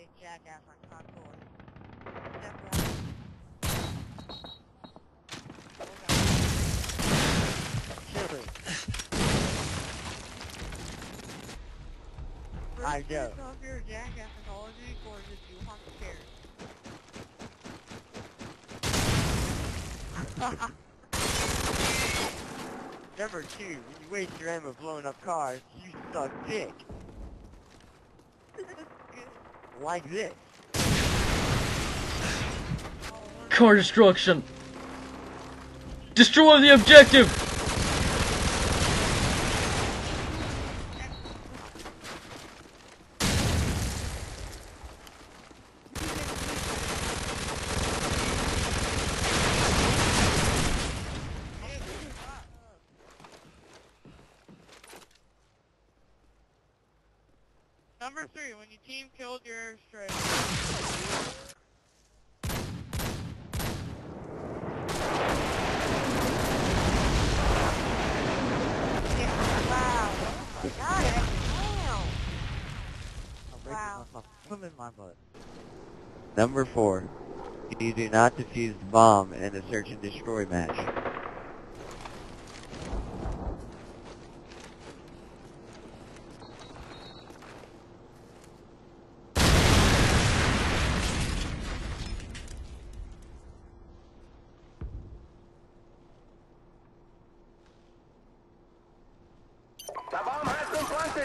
get Jackass on console. Step 1. Chili. First, I know. Turn off your Jackass and all of you records if you want to care. Number 2, when you waste your ammo blowing up cars, you suck dick. Like this. Car destruction. Destroy the objective. Number 3, when your team killed your stray. Wow. Got it. Wow. Put in my butt. Number 4, you do not defuse the bomb in a search and destroy match. The bomb has been planted!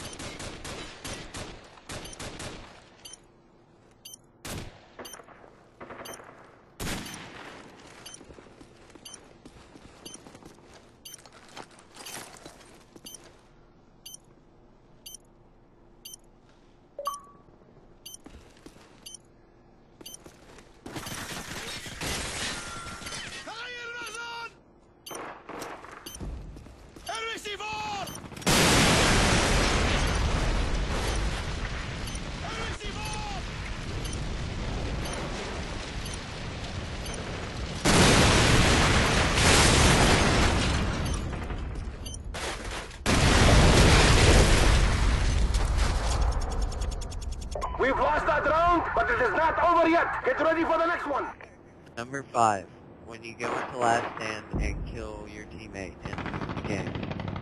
We've lost that round, but it is not over yet. Get ready for the next one. Number 5, when you go into last stand and kill your teammate and lose the game.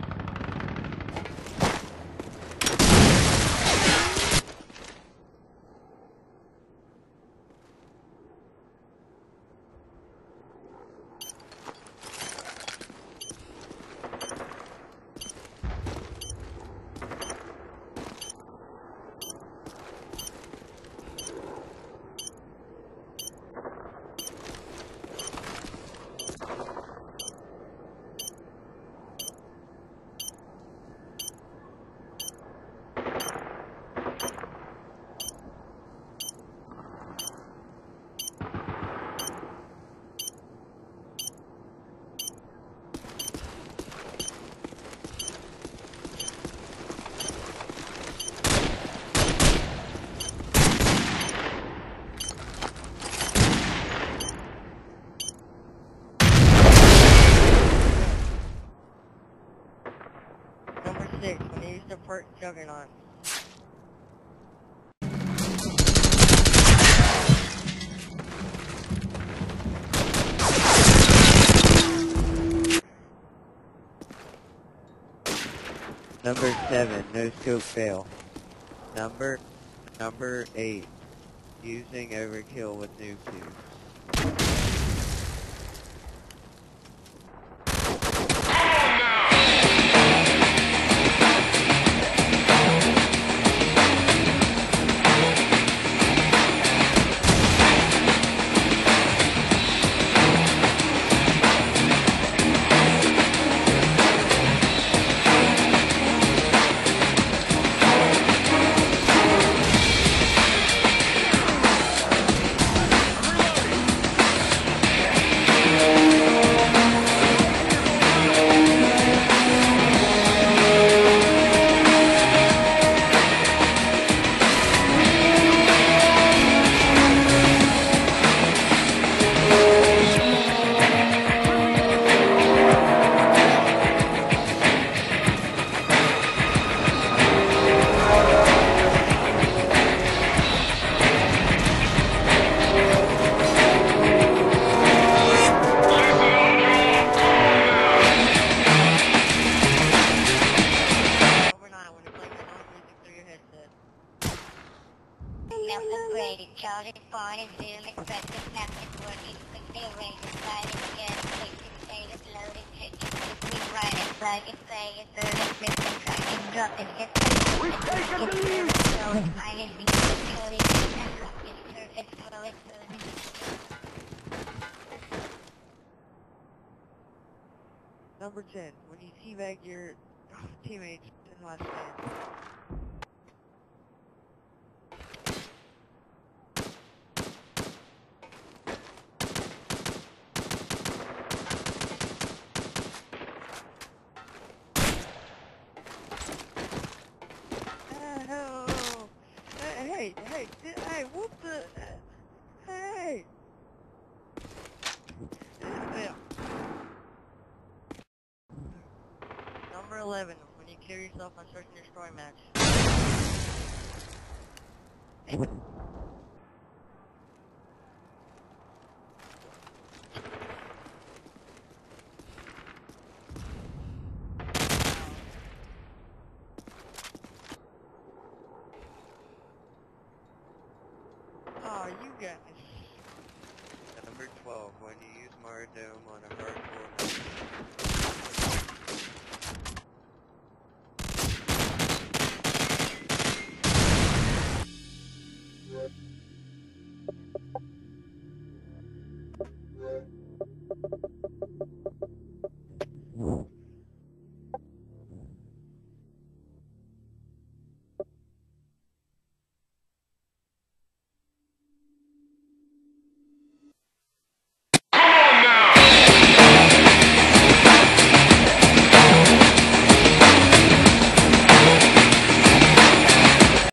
Number 6, when you use the perk Juggernaut. Number 7, no scope fail. Number 8, using overkill with noob tubes. charge is fine, it's zoom, it's press, it's snap, it's working, quickly erase, it's slide, it's again, fix, it's save, it's load, it's hit, it's rewrite, it's flag, it's play, it's move, it's flip, it's track, it's drop, it's get, We've taken the lead! it's slow, it's fine, it's beat, it's code, it's surf, it's flow, it's food, Number 10, when you teabag your teammates in last stand. Hey, what the? Hey! Yeah. Number 11, when you kill yourself on search and destroy match. Oh, you guys. Number 12, when you use Maradome on a hardcore match.